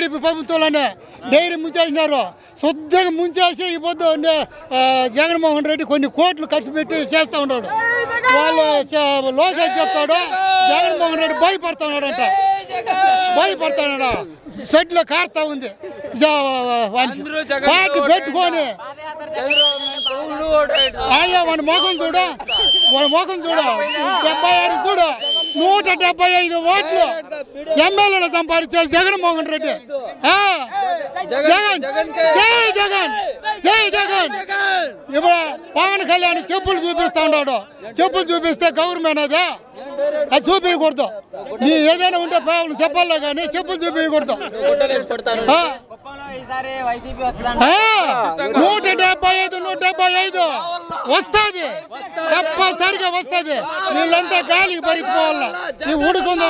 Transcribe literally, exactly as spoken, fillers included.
TDP ప్రభుత్వంలోనే dairy ముంచేసినారు. శుద్ధంగా ముంచేసి ఈ పొద్దు జగన్మోహన్ రెడ్డి కొన్ని కోట్లు ఖర్చు పెట్టి చేస్తూ ఉన్నాడు. వాళ్ళు లోకేష్ చెప్తాడు, జగన్మోహన్ రెడ్డి భయపడుతున్నాడు అంట. భయపడుతున్నాడు, షెడ్లో కారుతా ఉంది. పార్టీ పెట్టుకొని అయ్యా వాడి మొఖం చూడు, వాడి మొఖం చూడు. డెబ్బై ఐదు చూడు, నూట డెబ్బై ఐదు ఓట్లు ఎమ్మెల్యేలు సంపాదించారు జగన్మోహన్ రెడ్డి. జగన్ జై జగన్ జై జగన్. ఇప్పుడు పవన్ కళ్యాణ్ చెప్పులు చూపిస్తా ఉన్నాడు. చెప్పులు చూపిస్తే గవర్నమెంట్ అదే, అది చూపించకూడదు. నీ ఏదైనా ఉంటే పావులు చెప్పాలో కానీ చెప్పులు చూపించకూడదు. నూట డెబ్బై ఐదు నూట డెబ్బై ఐదు వస్తుంది, తప్పనిసరిగా వస్తుంది. వీళ్ళంతా గాలికి పరిగిపోవాలా, నీ ఊడుకుందా